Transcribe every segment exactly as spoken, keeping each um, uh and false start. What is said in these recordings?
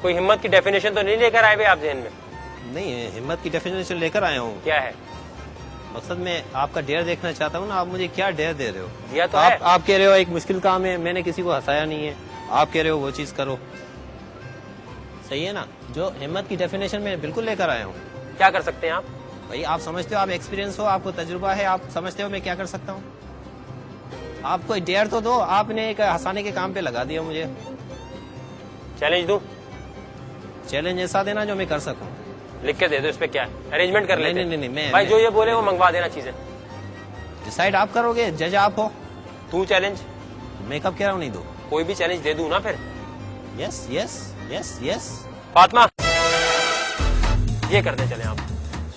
कोई हिम्मत की डेफिनेशन तो नहीं लेकर आए भाई आप जहन में? नहीं, हिम्मत की डेफिनेशन लेकर आया हूँ। क्या है मकसद मैं आपका डेयर देखना चाहता हूँ ना, आप मुझे क्या डेयर दे रहे हो? दिया तो आप, है। आप कह रहे हो एक मुश्किल काम है, मैंने किसी को हंसाया नहीं है, आप कह रहे हो वो चीज करो। सही है ना? जो हिम्मत की डेफिनेशन में बिल्कुल लेकर आया हूँ। क्या कर सकते हैं आप? भाई आप समझते हो, आप एक्सपीरियंस हो, आपको तजुर्बा है, आप समझते हो मैं क्या कर सकता हूँ। आप कोई डेयर तो दो, आपने एक हंसाने के काम पे लगा दिया मुझे। चैलेंज दूं? चैलेंज ऐसा देना जो मैं कर सकूं। लिख के दे दो, इस पे क्या है, अरेंजमेंट कर लेते हैं। नहीं नहीं नहीं, मैं भाई मैं, जो ये बोले वो मंगवा देना चीजें। डिसाइड आप करोगे, जज आप हो। तू चैलेंज? मैं कब कह रहा हूँ नहीं दो। कोई भी चैलेंज दे दूं ना फिर? Yes yes yes yes. Fatima ये करते चले आप।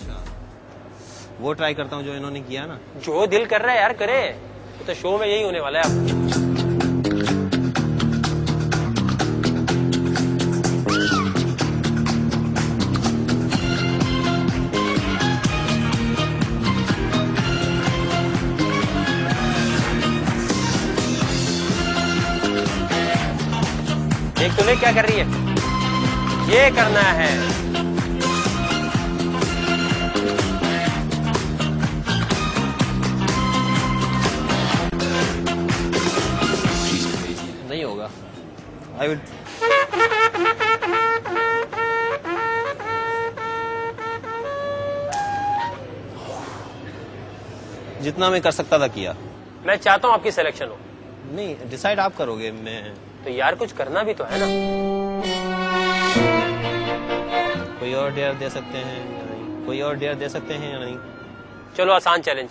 वो ट्राई करता हूँ जो इन्होंने किया ना। जो दिल कर रहा है यार करे, तो शो में यही होने वाला है अब। देख तूने क्या कर रही है, ये करना है। नहीं होगा। आई विल जितना मैं कर सकता था किया। मैं चाहता हूं आपकी सिलेक्शन हो। नहीं, डिसाइड आप करोगे। मैं तो यार कुछ करना भी तो है ना। कोई और डेयर दे सकते हैं या नहीं? कोई और डेयर दे सकते हैं या नहीं? चलो आसान चैलेंज।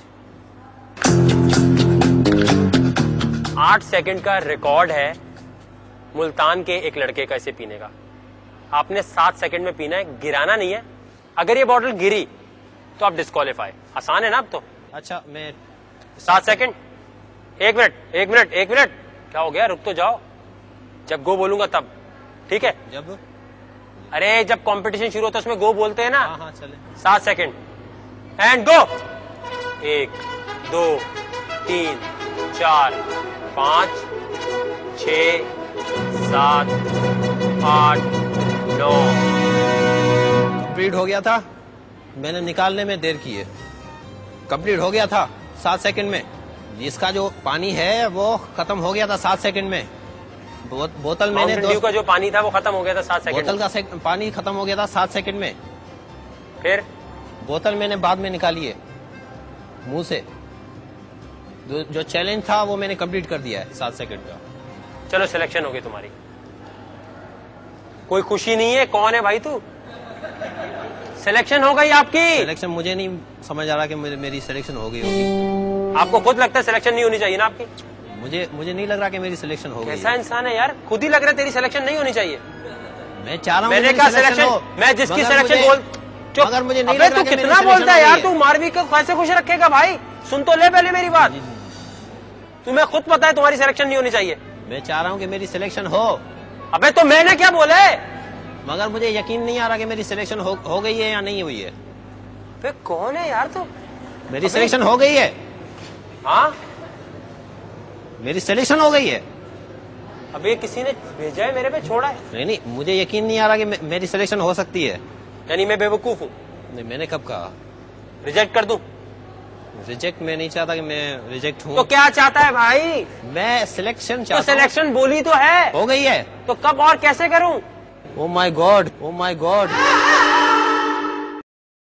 आठ सेकंड का रिकॉर्ड है मुल्तान के एक लड़के का इसे पीने का। आपने सात सेकंड में पीना है, गिराना नहीं है। अगर ये बॉटल गिरी तो आप डिस्क्वालीफाई। आसान है ना अब तो? अच्छा, मैं सात सेकंड, एक मिनट एक मिनट एक मिनट क्या हो गया, रुक तो जाओ। जब गो बोलूंगा तब, ठीक है? जब अरे जब कंपटीशन शुरू होता है उसमें गो बोलते हैं ना। हाँ हाँ चले। सात सेकंड एंड गो। एक, दो, तीन, चार, पांच, छ, सात, आठ, नौ। कंप्लीट हो गया था, मैंने निकालने में देर की है। कंप्लीट हो गया था सात सेकंड में। इसका जो पानी है वो खत्म हो गया था सात सेकंड में। बो, बोतल मैंने माउंटेन ड्यू का जो पानी था वो खत्म हो गया था सात सेकंड। बोतल का सेक, पानी खत्म हो गया था सात सेकंड में। फिर बोतल मैंने बाद में निकाली है मुंह से। जो, जो चैलेंज था वो मैंने कंप्लीट कर दिया है सात सेकंड का। चलो सिलेक्शन हो गई तुम्हारी। कोई खुशी नहीं है? कौन है भाई तू? सिलेक्शन हो गई आपकी। सिलेक्शन मुझे नहीं समझ आ रहा कि मुझे मेरी सिलेक्शन हो गई होगी। आपको खुद लगता है सिलेक्शन नहीं होनी चाहिए ना आपकी? मुझे मुझे नहीं लग रहा कि मेरी सिलेक्शन हो गई। कैसा इंसान है यार, खुद ही लग रहा है तेरी सिलेक्शन नहीं होनी चाहिए। मैं चाह रहा हूँ मैंने कहा सिलेक्शन, मैं जिसकी सिलेक्शन बोल। चुप। अगर मुझे नहीं अबे लग रहा तू कि कितना मेरी बोलता है सिलेक्शन यार, हो तू मारवी को कैसे खुश रखेगा भाई? सुन तो ले पहले मेरी बात। तुम्हें खुद पता है तुम्हारी सिलेक्शन नहीं होनी चाहिए। मैं चाह रहा हूँ कि मेरी सिलेक्शन हो। अबे तो मैंने क्या बोला है? मगर मुझे यकीन नहीं आ रहा कि मेरी सिलेक्शन हो, हो गई है या नहीं हुई है। बे कौन है यार तू? मेरी सिलेक्शन हो गई है। हाँ मेरी सिलेक्शन हो गई है। अबे किसी ने भेजा है मेरे पे, छोड़ा है? नहीं नहीं, मुझे यकीन नहीं आ रहा कि मे, मेरी सिलेक्शन हो सकती है। यानी मैं बेवकूफ हूँ? नहीं, मैंने कब कहा? रिजेक्ट कर दूं? रिजेक्ट मैं नहीं चाहता कि मैं रिजेक्ट हूँ। तो क्या चाहता है भाई? मैं सिलेक्शन तो चाहता हूँ। सिलेक्शन बोली तो है। हो गई है। तो कब और कैसे करूं? Oh my God, oh my God.